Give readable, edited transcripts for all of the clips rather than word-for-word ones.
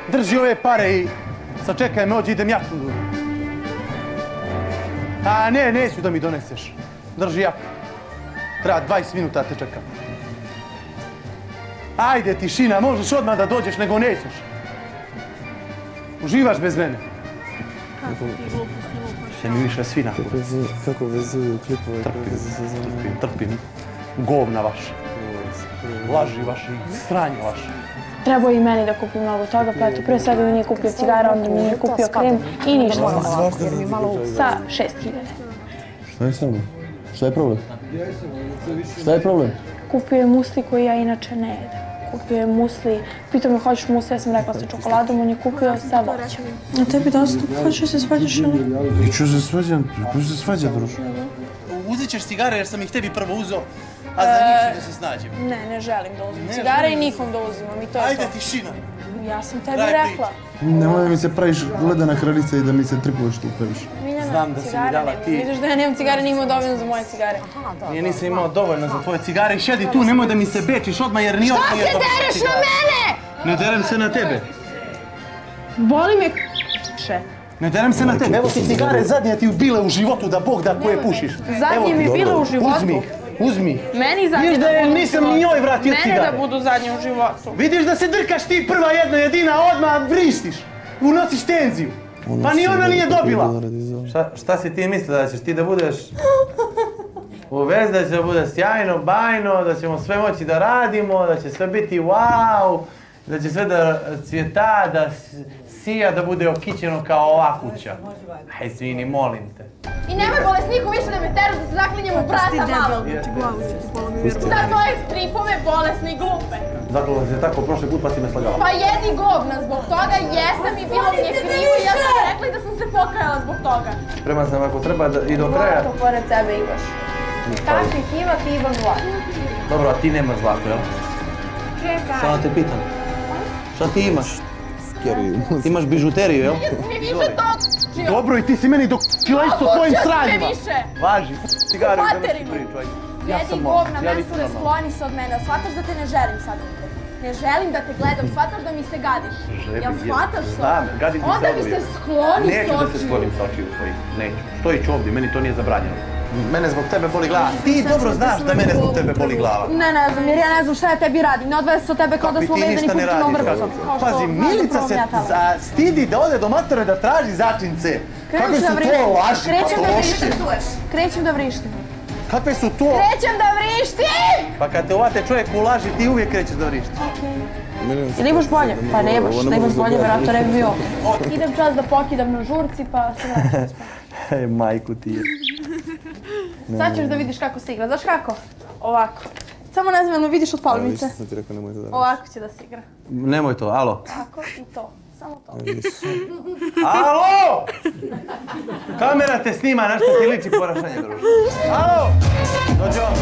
Drži ove pare i sačekaj me, ođi idem jaku. A ne, neću da mi doneseš. Drži jaku. Treba 20 minuta te čekam. Ajde, tišina, možeš odmah da dođeš, nego nećeš. Uživaš bez mene. Še mi više svina. Kako vezuju klipove. Trpim. Govna vaša. Laži vaši, sranje vaše. Trebao i meni da kupim mnogo toga, pa eto, prije svega mi nije kupio cigara, onda mi nije kupio krem i ništa. Sa 6.000. Šta je samo? Šta je problem? Šta je problem? Kupio je musli koji ja inače ne jedem. Kupio je musli, pitao me hoćeš musli, ja sam rekla sa čokoladom, on je kupio sa voćem. A tebi dosta, hoćeš da se svađaš ili? I ću se svađam, ko se svađa, druž? Uzet ćeš cigare jer sam ih tebi prvo uzeo, a za njih ću da se snađem. Ne želim da uzmem cigare i nikom da uzimam i to je to. Ajde, tišina. Ja sam tebi rekla. Nemoj da mi se praviš ledena kraljica i da mi se tripuješ tu previše. Znam da si mi dala ti. Vidiš da ja nemam cigare, nije imao dovoljno za moje cigare. Nije, nisam imao dovoljno za tvoje cigare i šedi tu, nemoj da mi se bečiš odmah jer nije odmah je dobro. Šta se dereš na mene? Ne derem se na tebe. Boli me k***še. Ne derem se na tebe. Evo ti cigare zadnje ti bile u životu da Bog da koje pušiš. Zadnje mi bile u životu. Uzmi. Meni zadnje Vidiš da budu u životu. nisam ni njoj vratio cigare. Mene da budu zadnje u životu. Vidiš da se drkaš ti prva jedna jedina, odmah vrištiš. Unosiš tenziju. Pa ni ona nije dobila. Šta si ti mislila da ćeš ti da budeš u vezi, da će bude sjajno, bajno, da ćemo sve moći da radimo, da će sve biti wow, da će sve da cvjeta, da sija, da bude okićeno kao ova kuća. Aj, svini, molim te. I nemoj bolesniku više da me teru da se zaklinjem u brata malo. Sad tvoje tripove bolesni i glupe. Zaklala se tako prošli put pa si me slagala. Pa jedi govna, zbog toga jesam i bilo mi je krivo i ja sam rekla da sam se pokajala zbog toga. Spreman sam ako treba i do kraja. Zlato pored sebe imaš. Kakvi ti ima zlato. Dobro, a ti nemaš zlato, jel? Čekaj. Samo te pitam. Šta ti imaš? Ti imaš bižuteriju, jel? Jesi mi više točio. Dobro, i ti si meni dok čila isto tvojim sranjima. Učio si me više. Važi, cigaru i Materinu. priču, ajde. Jedi govna, mesure, skloni se od mene. Shvataš da te ne želim sad ovdje. Ne želim da te gledam, shvataš da mi se gadiš. Jel shvataš to? Znam, gadim ti se Onda mi se skloni s Neću da se očiju. sklonim sa očiju tvojih, neću. Stojić ovdje, meni to nije zabranjeno. Mene zbog tebe boli glava. Ti dobro znaš da mene zbog tebe boli glava. Ne znam, jer ja ne znam šta ja tebi radim. Ne odveze se od tebe kao da smo vezani kućinom vrpcom. Pazi, Milica se stidi da ode do matere da traži začince. Kakve su to laži, patološke. Krećem da vrištim. Kakve su to? Krećem da vrištim! Pa kad te uvate čovjek u laži, ti uvijek krećeš da vrištiš. Ili imaš bolje? Pa nemaš, da imaš bolje, vjerojatno ne bi bio. Idem čas da pokidam na žurci pa se vraćam spati. Hej, majku ti je. Sad ćeš da vidiš kako se igra, znaš kako? Ovako. Samo ne znam, jel me vidiš od palmice? Sam ti rekao nemoj to da radiš. Ovako će da se igra. Nemoj to, alo. Tako i to. Samo to. Alo! Kamera te snima, na što ti liči ponašanje, druže. Alo! Dođi ovamo.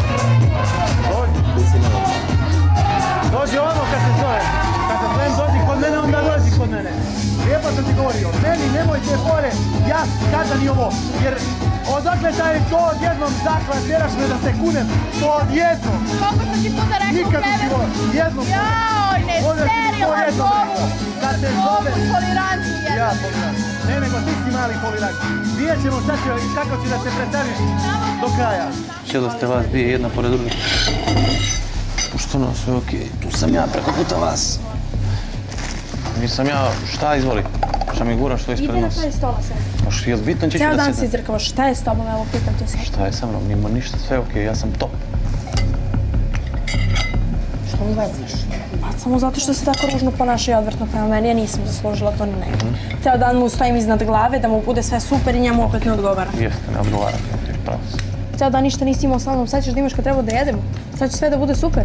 Dođi ovamo kad se zovem. Kad se zovem dođi kod mene, onda dođi kod mene. Lijepo sam ti govorio, meni nemojte fore, ja kada ni ovo, jer odakle taj to odjednom zaklat, tjeraš me da se kunem, to odjednom. Koliko sam ti puta rekao Nikad u Klever? životu, jednom. Joj, ne seri lažovu! Lažovu tolerantni jedan. Ja poliranci. Ne, nego ti si mali poliranci. Vidjet ćemo šta će i kako će da se predstaviš do kraja. Sjelo ste vas dvije, jedna pored druge. Što no, sve okej. Tu sam ja preko puta vas. Nisam ja, šta izvoli? Šta mi guraš to ispred nas? Idi na kraj stola sad. Pa jel bitno će Cijel da dan sedem? si izrekao, šta je s tobom, evo pitam te sad. Šta je sa mnom? Nima ništa, sve okej, ja sam top. Što mu vezaš? Pa samo zato što se tako ružno ponaša i odvrtno prema meni, ja nisam zaslužila to ni nego. Cijel dan mu stojim iznad glave da mu bude sve super i njemu opet ne odgovara. Jeste, ne odgovara. Pravo si. Cijel dan ništa nisi imao sa mnom, sad ćeš da imaš kad treba da jedemo. Sad će sve da bude super.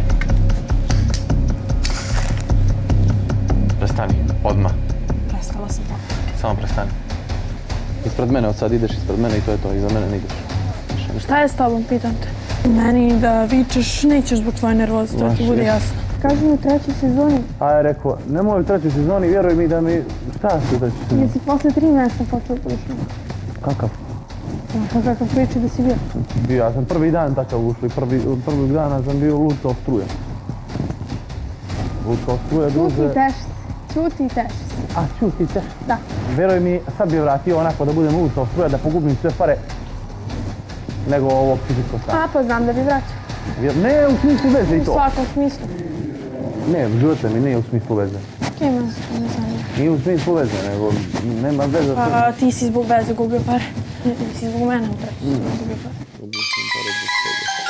Prestani, odmah. Prestala sam to. Samo prestani. Ispred mene, od sad ideš ispred mene i to je to, iza mene ne ideš. Šta je s tobom, pitam te? Meni da vičeš, nećeš zbog tvoje nervoze, to ti bude jasno. Kaži mi u trećoj sezoni. A je rekao, nemoj u trećoj sezoni, vjeruj mi da mi... Šta si u trećoj sezoni? Jesi posle 3 mjeseca počeo pričati? Kakav? Pa kakav priči da si bio? Bio, ja sam prvi dan takav ušli, prvog dana sam bio lud kao struja. Lud kao struja, druže. Puti teš se. Ćuti i teši se. A, čuti te. Da. Veruj mi, sad bi vratio onako da budem ustao struja, da pogubim sve pare, nego ovo psihičko stanje. A, pa znam da bi vraćao. Ne u smislu veze i U to. svakom smislu. Ne, živote mi nije u smislu veze. Ima se, ne znam. Nije u smislu veze, nego nema veze. Pa ti si zbog veze gubio pare. Ti si zbog mene upravo gubio pare. Gubio sam pare zbog toga.